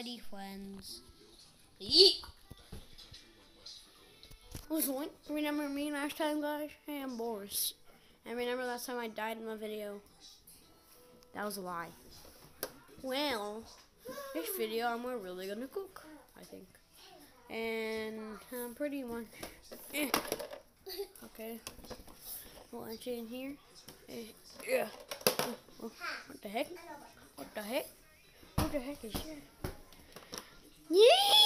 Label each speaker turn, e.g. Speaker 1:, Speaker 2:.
Speaker 1: already friends. Yeet.
Speaker 2: Remember me last time, guys? Hey, I'm Boris. And remember last time I died in the video? That was a lie. Well, this video I'm really gonna cook, I think. And pretty much. Okay. What's in here? Yeah. Oh, what the heck? What the heck? What the heck is that? Yeah!